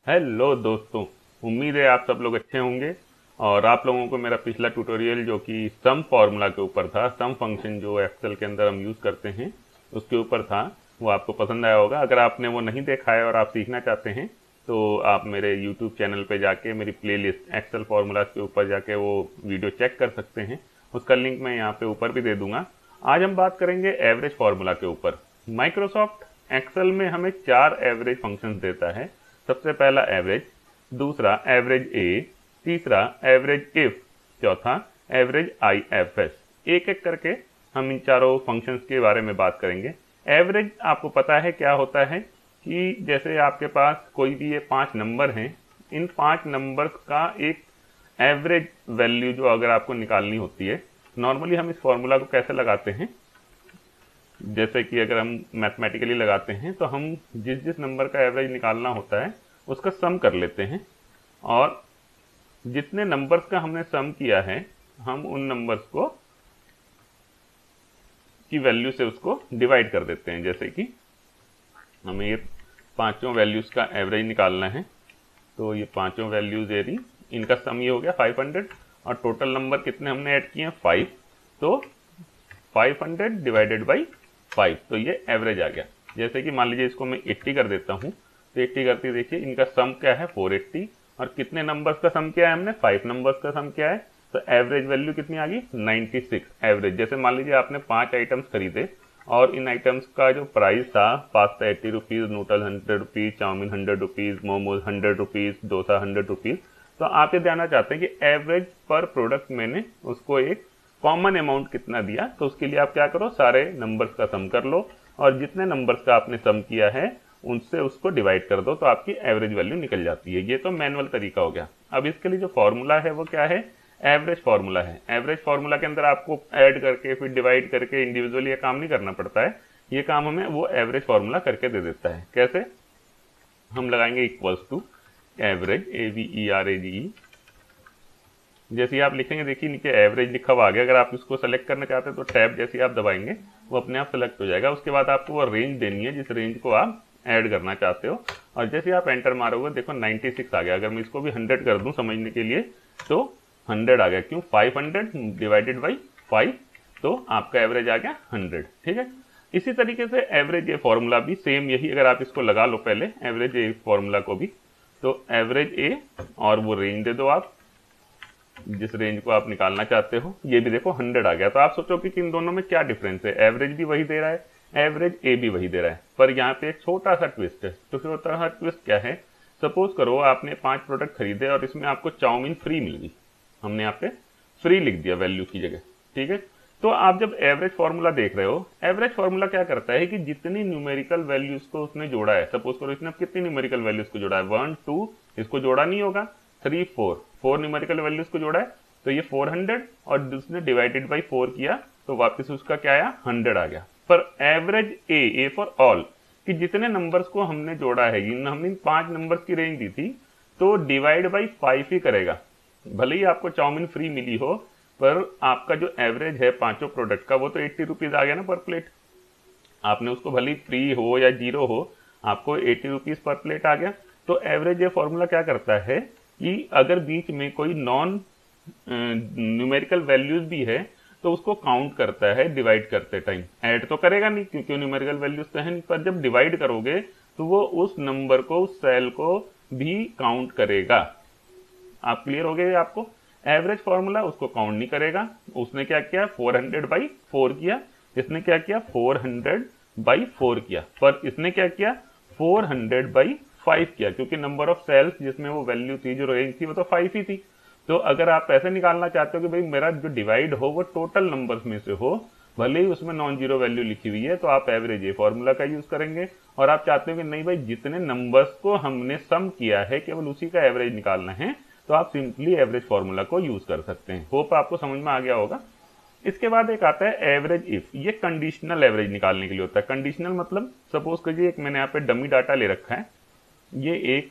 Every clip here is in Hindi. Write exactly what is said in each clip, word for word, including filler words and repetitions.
हेलो दोस्तों, उम्मीद है आप सब लोग अच्छे होंगे। और आप लोगों को मेरा पिछला ट्यूटोरियल जो कि सम फार्मूला के ऊपर था, सम फंक्शन जो एक्सेल के अंदर हम यूज़ करते हैं उसके ऊपर था, वो आपको पसंद आया होगा। अगर आपने वो नहीं देखा है और आप सीखना चाहते हैं तो आप मेरे यूट्यूब चैनल पे जाके मेरी प्लेलिस्ट एक्सेल फार्मूला के ऊपर जाके वो वीडियो चेक कर सकते हैं। उसका लिंक मैं यहाँ पे ऊपर भी दे दूंगा। आज हम बात करेंगे एवरेज फार्मूला के ऊपर। माइक्रोसॉफ्ट एक्सेल में हमें चार एवरेज फंक्शंस देता है। सबसे पहला एवरेज, दूसरा एवरेज ए, तीसरा एवरेज इफ, चौथा एवरेज आई एफ एस। एक एक करके हम इन चारों फंक्शंस के बारे में बात करेंगे। एवरेज आपको पता है क्या होता है कि जैसे आपके पास कोई भी ये पांच नंबर हैं, इन पांच नंबर्स का एक एवरेज वैल्यू जो अगर आपको निकालनी होती है, नॉर्मली हम इस फॉर्मूला को कैसे लगाते हैं, जैसे कि अगर हम मैथमेटिकली लगाते हैं तो हम जिस जिस नंबर का एवरेज निकालना होता है उसका सम कर लेते हैं, और जितने नंबर्स का हमने सम किया है हम उन नंबर्स को की वैल्यू से उसको डिवाइड कर देते हैं। जैसे कि हमें ये पांचों वैल्यूज का एवरेज निकालना है, तो ये पांचों वैल्यूज यदि इनका सम ये हो गया फाइव हंड्रेड, और टोटल नंबर कितने हमने ऐड किए हैं, फाइव, तो five hundred divided by five, तो ये एवरेज आ गया। जैसे कि मान लीजिए इसको मैं एट्टी कर देता हूँ, तो एट्टी करती देखिए इनका सम क्या है, फोर एट्टी, और कितने नंबर्स का सम किया है हमने, फाइव नंबर्स का सम किया है, तो एवरेज वैल्यू कितनी आ गई, नाइन्टी सिक्स एवरेज। जैसे मान लीजिए आपने पांच आइटम्स खरीदे और इन आइटम्स का जो प्राइस था, pasta eighty rupees, noodle hundred rupees, chowmein hundred rupees, momos hundred rupees, dosa hundred rupees, तो आप ये जानना चाहते हैं कि एवरेज पर प्रोडक्ट मैंने उसको एक कॉमन अमाउंट कितना दिया, तो उसके लिए आप क्या करो, सारे नंबर्स का सम कर लो और जितने नंबर्स का आपने सम किया है उनसे उसको डिवाइड कर दो, तो आपकी एवरेज वैल्यू निकल जाती है। ये तो मैनुअल तरीका हो गया। अब इसके लिए जो फॉर्मूला है वो क्या है, एवरेज फार्मूला है। एवरेज फार्मूला के अंदर आपको ऐड करके फिर डिवाइड करके इंडिविजुअली ये काम नहीं करना पड़ता है, ये काम हमें वो एवरेज फार्मूला करके दे देता है। कैसे, हम लगाएंगे equals to average, A V E R A G E. जैसे आप लिखेंगे देखिए नीचे एवरेज लिखा हुआ आ गया। अगर आप इसको सेलेक्ट करना चाहते हैं तो टैब जैसे आप दबाएंगे वो अपने आप सेलेक्ट हो जाएगा। उसके बाद आपको वो रेंज देनी है जिस रेंज को आप ऐड करना चाहते हो, और जैसे आप एंटर मारोगे देखो नाइन्टी सिक्स आ गया। अगर मैं इसको भी हंड्रेड कर दूं समझने के लिए तो हंड्रेड आ गया। क्यों, five hundred divided by five, तो आपका एवरेज आ गया हंड्रेड। ठीक है, इसी तरीके से एवरेज ए फॉर्मूला भी सेम यही, अगर आप इसको लगा लो पहले एवरेज ए फॉर्मूला को भी, तो एवरेज ए और वो रेंज दे दो आप जिस रेंज को आप निकालना चाहते हो। ये भी देखो हंड्रेड आ गया। तो आप सोचो कि इन दोनों में क्या डिफरेंस है, एवरेज भी वही दे रहा है, एवरेज ए भी वही दे रहा है, पर यहाँ पे एक छोटा सा ट्विस्ट है। तो छोटा सा ट्विस्ट क्या है, सपोज करो आपने पांच प्रोडक्ट खरीदे और इसमें आपको चाउमीन फ्री मिल गई, हमने यहाँ पे फ्री लिख दिया वैल्यू की जगह। ठीक है, तो आप जब एवरेज फॉर्मूला देख रहे हो, एवरेज फॉर्मूला क्या करता है कि जितनी न्यूमेरिकल वैल्यूज को उसने जोड़ा है, सपोज करो इसने कितनी न्यूमेरिकल वैल्यूज को जोड़ा है, वन टू, इसको जोड़ा नहीं होगा, three four, four numerical values को जोड़ा है, तो ये फोर हंड्रेड, और उसने डिवाइडेड बाई फोर किया तो वापस उसका क्या आया, हंड्रेड आ गया। पर average a, a for all, कि जितने नंबर्स को हमने जोड़ा है, इन हमने पांच नंबर्स की रेंज दी थी, तो डिवाइड बाई फाइव ही करेगा। भले ही आपको चाउमीन फ्री मिली हो, पर आपका जो एवरेज है पांचों प्रोडक्ट का वो तो एट्टी रुपीज आ गया ना पर प्लेट। आपने उसको भले ही फ्री हो या जीरो हो, आपको एट्टी रुपीज पर प्लेट आ गया। तो एवरेज ये फॉर्मूला क्या करता है कि अगर बीच में कोई नॉन न्यूमेरिकल वैल्यूज भी है तो उसको काउंट करता है डिवाइड करते टाइम। ऐड तो करेगा नहीं क्योंकि न्यूमेरिकल वैल्यूज तो है नहीं, पर जब डिवाइड करोगे तो वो उस नंबर को, उस सेल को भी काउंट करेगा। आप क्लियर हो गए, आपको एवरेज फॉर्मूला उसको काउंट नहीं करेगा। उसने क्या किया, फोर हंड्रेड बाई फोर किया, इसने क्या किया, फोर हंड्रेड बाई फोर किया, पर इसने क्या किया, फोर हंड्रेड बाई फाइव किया, क्योंकि नंबर ऑफ सेल्स जिसमें वो वैल्यू थी, जो रेंज थी, वो तो फाइव ही थी। तो अगर आप ऐसे निकालना चाहते हो कि भाई मेरा जो डिवाइड हो वो टोटल नंबर्स में से हो, भले ही उसमें नॉन जीरो वैल्यू लिखी हुई है, तो आप एवरेज ए फॉर्मूला का यूज करेंगे। और आप चाहते हो कि नहीं भाई जितने नंबर्स को हमने सम किया है केवल उसी का एवरेज निकालना है, तो आप सिंपली एवरेज फॉर्मूला को यूज कर सकते हैं। होप आपको समझ में आ गया होगा। इसके बाद एक आता है एवरेज इफ। ये कंडीशनल एवरेज निकालने के लिए होता है। कंडीशनल मतलब सपोज करिए एक मैंने यहाँ पे डमी डाटा ले रखा है, ये एक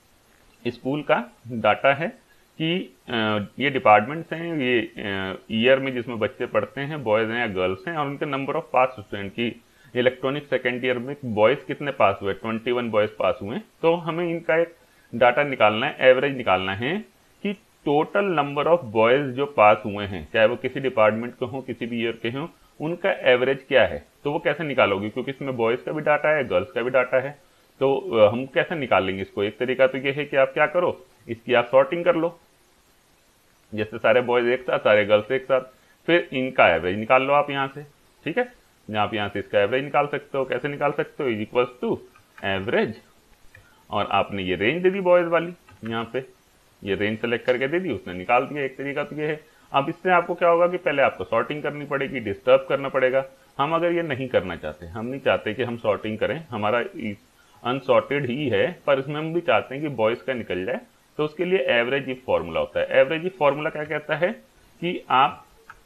स्कूल का डाटा है कि ये डिपार्टमेंट्स हैं, ये ईयर में जिसमें बच्चे पढ़ते हैं, बॉयज हैं या गर्ल्स हैं, और उनके नंबर ऑफ पास स्टूडेंट की इलेक्ट्रॉनिक सेकेंड ईयर में बॉयज कितने पास हुए, ट्वेंटी वन बॉयज पास हुए। तो हमें इनका एक डाटा निकालना है, एवरेज निकालना है कि टोटल नंबर ऑफ बॉयज जो पास हुए हैं, चाहे वो किसी डिपार्टमेंट के हों, किसी भी ईयर के हों, उनका एवरेज क्या है। तो वो कैसे निकालोगे, क्योंकि इसमें बॉयज का भी डाटा है, गर्ल्स का भी डाटा है, तो हम कैसे निकालेंगे इसको। एक तरीका तो ये है कि आप क्या करो, इसकी आप सॉर्टिंग कर लो, जैसे सारे बॉयज एक साथ, सारे गर्ल्स एक साथ, फिर इनका एवरेज निकाल लो आप यहाँ से। ठीक है, आप यहाँ से इसका एवरेज निकाल सकते हो। कैसे निकाल सकते हो, इज इक्वल्स टू एवरेज, और आपने ये रेंज दे दी बॉयज वाली, यहाँ पे ये रेंज सेलेक्ट करके दे दी, उसने निकाल दिया। एक तरीका तो ये है। अब इससे आपको क्या होगा कि पहले आपको सॉर्टिंग करनी पड़ेगी, डिस्टर्ब करना पड़ेगा। हम अगर ये नहीं करना चाहते, हम नहीं चाहते कि हम सॉर्टिंग करें, हमारा अनसॉर्टेड ही है, पर इसमें हम भी चाहते हैं कि बॉयज का निकल जाए, तो उसके लिए एवरेज इफ फॉर्मूला होता है। एवरेज इफ फॉर्मूला क्या कहता है कि आप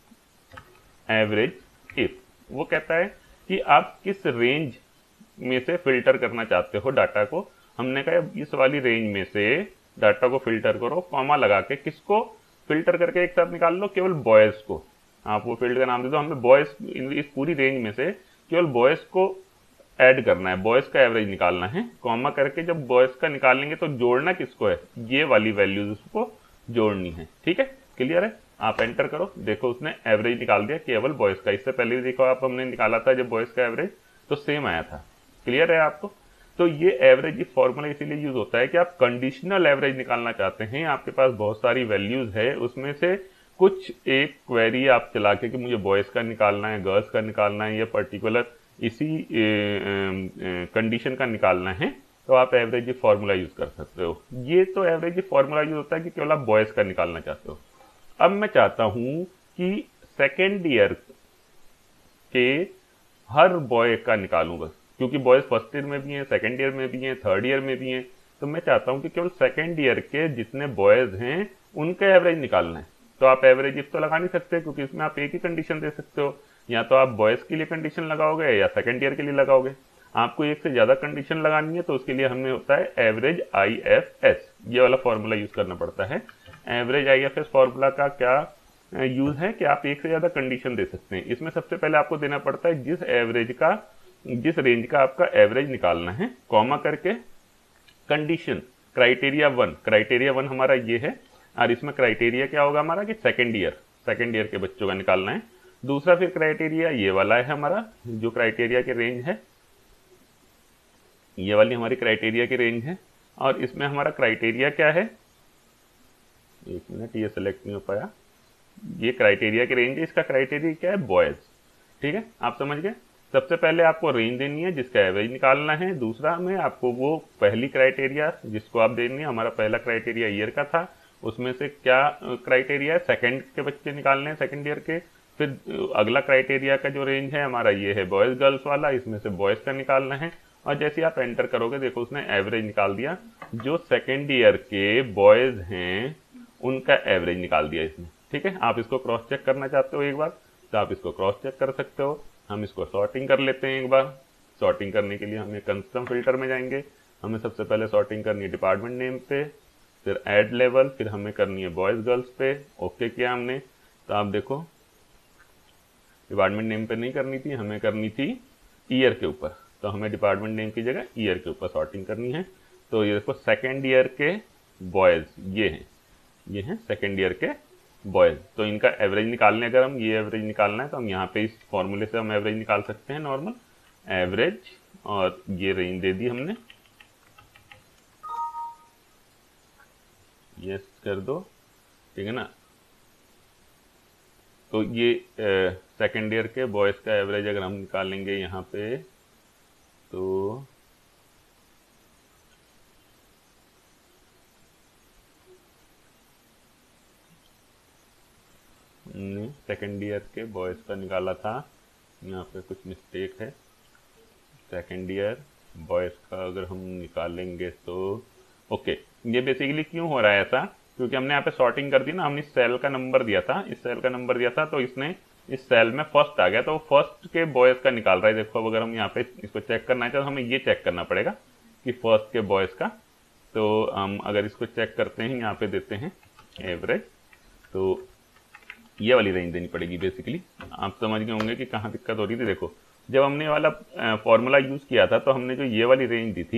एवरेज इफ, वो कहता है कि आप किस रेंज में से फिल्टर करना चाहते हो डाटा को। हमने कहा इस वाली रेंज में से डाटा को फिल्टर करो, कॉमा लगा के। किसको फिल्टर करके एक साथ निकाल लो, केवल बॉयज को। आप वो फील्ड का नाम दे दो, हमें बॉयज, इस पूरी रेंज में से केवल बॉयज को ऐड करना है, बॉयज का एवरेज निकालना है। कॉमा करके जब बॉयज का निकालेंगे तो जोड़ना किसको है, ये वाली वैल्यूज उसको जोड़नी है। ठीक है, क्लियर है। आप एंटर करो, देखो उसने एवरेज निकाल दिया केवल बॉयज का। इससे पहले भी देखो आप, हमने निकाला था जब बॉयज का एवरेज, तो सेम आया था। क्लियर है आपको। तो ये एवरेज फॉर्मूला इसीलिए यूज होता है कि आप कंडीशनल एवरेज निकालना चाहते हैं, आपके पास बहुत सारी वैल्यूज है, उसमें से कुछ एक क्वेरी आप चला के कि मुझे बॉयज का निकालना है, गर्ल्स का निकालना है, या पर्टिकुलर इसी कंडीशन का निकालना है, तो आप एवरेज फॉर्मूला यूज कर सकते हो। ये तो एवरेज फॉर्मूला यूज होता है कि केवल आप बॉयज का निकालना चाहते हो। अब मैं चाहता हूं कि सेकेंड ईयर के हर बॉय का निकालूं बस, क्योंकि बॉयज फर्स्ट ईयर में भी हैं, सेकेंड ईयर में भी हैं, थर्ड ईयर में भी हैं, तो मैं चाहता हूं कि केवल सेकेंड ईयर के जितने बॉयज हैं उनका एवरेज निकालना है। तो आप एवरेज इफ तो लगा नहीं सकते, क्योंकि इसमें आप एक ही कंडीशन दे सकते हो, या तो आप बॉयज के लिए कंडीशन लगाओगे या सेकेंड ईयर के लिए लगाओगे। आपको एक से ज्यादा कंडीशन लगानी है, तो उसके लिए हमें होता है एवरेज आई एफ एस, ये वाला फॉर्मूला यूज करना पड़ता है। Average I F S formula का क्या यूज है कि आप एक से ज्यादा कंडीशन दे सकते हैं। इसमें सबसे पहले आपको देना पड़ता है जिस एवरेज का, जिस रेंज का आपका एवरेज निकालना है, कॉमा करके condition criteria one, criteria one हमारा ये है, और इसमें क्राइटेरिया क्या होगा हमारा कि सेकेंड ईयर, सेकेंड ईयर के बच्चों का निकालना है। दूसरा फिर क्राइटेरिया ये वाला है हमारा, जो क्राइटेरिया की रेंज है, ये वाली हमारी क्राइटेरिया की रेंज है। और इसमें हमारा क्राइटेरिया क्या है, एक मिनट, ये सेलेक्ट नहीं हो पाया, ये क्राइटेरिया की रेंज है, इसका क्राइटेरिया क्या है, बॉयज। ठीक है, आप समझ गए। सबसे पहले आपको रेंज देनी है जिसका एवरेज निकालना है। दूसरा में आपको वो पहली क्राइटेरिया जिसको आप देनी है, हमारा पहला क्राइटेरिया ईयर का था, उसमें से क्या क्राइटेरिया है, सेकंड के बच्चे निकालने हैं, सेकंड ईयर के। फिर अगला क्राइटेरिया का जो रेंज है हमारा ये है बॉयज गर्ल्स वाला, इसमें से बॉयज का निकालना है। और जैसे आप एंटर करोगे, देखो उसने एवरेज निकाल दिया, जो सेकेंड ईयर के बॉयज हैं उनका एवरेज निकाल दिया इसने। ठीक है, आप इसको क्रॉस चेक करना चाहते हो एक बार, तो आप इसको क्रॉस चेक कर सकते हो। हम इसको सॉर्टिंग कर लेते हैं एक बार। सॉर्टिंग करने के लिए हमें कस्टम फिल्टर में जाएंगे। हमें सबसे पहले सॉर्टिंग करनी है डिपार्टमेंट नेम पे, फिर ऐड लेवल, फिर हमें करनी है बॉयज गर्ल्स पे। ओके किया हमने, तो आप देखो डिपार्टमेंट नेम पे नहीं करनी थी, हमें करनी थी ईयर के ऊपर, तो हमें डिपार्टमेंट नेम की जगह ईयर के ऊपर सॉर्टिंग करनी है। तो ये देखो सेकेंड ईयर के बॉयज ये हैं, ये हैं सेकेंड ईयर के बॉयज। तो इनका एवरेज निकालने, अगर हम ये एवरेज निकालना है तो हम यहाँ पे इस फॉर्मूले से हम एवरेज निकाल सकते हैं, नॉर्मल एवरेज, और ये रेंज दे दी हमने, यस कर दो, ठीक है ना। तो ये सेकेंड ईयर के बॉयज का एवरेज अगर हम निकालेंगे यहाँ पे, तो हमने सेकेंड ईयर के बॉयज का निकाला था, यहाँ पे कुछ मिस्टेक है। सेकेंड ईयर बॉयज का अगर हम निकालेंगे तो ओके, ये बेसिकली क्यों हो रहा है ऐसा, क्योंकि हमने यहाँ पे सॉर्टिंग कर दी ना, हमने इस सेल का नंबर दिया था, इस सेल का नंबर दिया था, तो इसने इस सेल में फर्स्ट आ गया, तो वो फर्स्ट के बॉयज का निकाल रहा है। देखो अब अगर हम यहाँ पे इसको चेक करना चाहे तो हमें ये चेक करना पड़ेगा कि फर्स्ट के बॉयज का। तो हम अगर इसको चेक करते हैं, यहाँ पे देते हैं एवरेज, तो ये वाली रेंज देनी पड़ेगी बेसिकली। आप समझ गए होंगे कि कहाँ दिक्कत हो रही थी। देखो जब हमने वाला फॉर्मूला यूज किया था तो हमने जो ये वाली रेंज दी थी,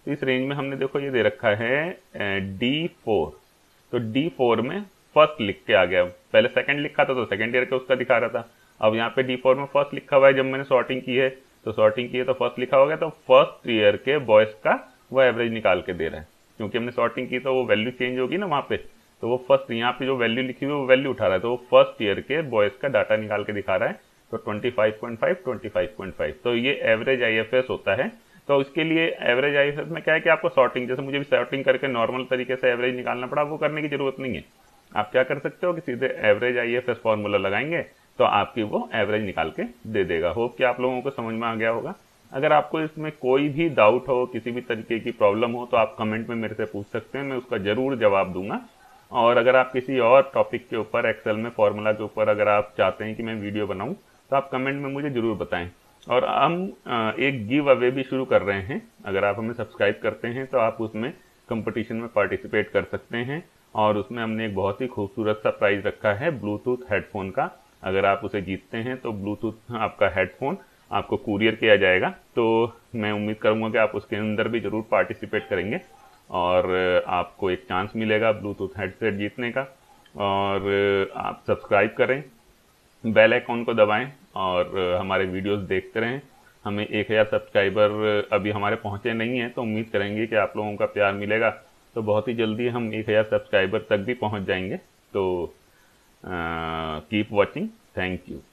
तो इस रेंज में हमने देखो ये दे रखा है डी फोर, तो डी फोर में फर्स्ट लिख के आ गया, पहले सेकंड लिखा था तो सेकंड ईयर का उसका दिखा रहा था, अब यहाँ पे डी फोर में फर्स्ट लिखा हुआ है, जब मैंने सॉर्टिंग की है तो सॉर्टिंग की है तो फर्स्ट लिखा होगा, तो फर्स्ट ईयर के बॉयज़ का वो एवरेज निकाल के दे रहा है, क्योंकि हमने सॉर्टिंग की तो वो वैल्यू चेंज होगी ना वहाँ पे, तो वो फर्स्ट यहाँ पे जो वैल्यू लिखी हुई है वो वैल्यू उठा रहा है, तो वो फर्स्ट ईयर के बॉयज़ का डाटा निकाल के दिखा रहा है, तो twenty five point five, twenty five point five, तो ये एवरेज आईएफएस होता है। तो इसके लिए एवरेज आईएफएस में क्या है कि आपको सॉर्टिंग, जैसे मुझे भी सॉर्टिंग करके नॉर्मल तरीके से एवरेज निकालना पड़ा, वो करने की जरूरत नहीं है। आप क्या कर सकते हो कि सीधे एवरेज आईएफएस फॉर्मूला लगाएंगे तो आपकी वो एवरेज निकाल के दे देगा। होप कि आप लोगों को समझ में आ गया होगा। अगर आपको इसमें कोई भी डाउट हो, किसी भी तरीके की प्रॉब्लम हो, तो आप कमेंट में मेरे से पूछ सकते हैं, मैं उसका ज़रूर जवाब दूंगा। और अगर आप किसी और टॉपिक के ऊपर, एक्सेल में फॉर्मूला के ऊपर अगर आप चाहते हैं कि मैं वीडियो बनाऊं, तो आप कमेंट में मुझे ज़रूर बताएं। और हम एक गिव अवे भी शुरू कर रहे हैं, अगर आप हमें सब्सक्राइब करते हैं तो आप उसमें कंपटीशन में पार्टिसिपेट कर सकते हैं, और उसमें हमने एक बहुत ही खूबसूरत सा प्राइज़ रखा है ब्लूटूथ हेडफोन का। अगर आप उसे जीतते हैं तो ब्लूटूथ आपका हेडफोन आपको कुरियर किया जाएगा, तो मैं उम्मीद करूंगा कि आप उसके अंदर भी ज़रूर पार्टिसिपेट करेंगे और आपको एक चांस मिलेगा ब्लूटूथ हेडसेट जीतने का। और आप सब्सक्राइब करें, बेल आइकॉन को दबाएं और हमारे वीडियोस देखते रहें। हमें एक हज़ार सब्सक्राइबर अभी हमारे पहुंचे नहीं हैं, तो उम्मीद करेंगे कि आप लोगों का प्यार मिलेगा, तो बहुत ही जल्दी हम एक हज़ार सब्सक्राइबर तक भी पहुंच जाएंगे। तो कीप वॉचिंग, थैंक यू।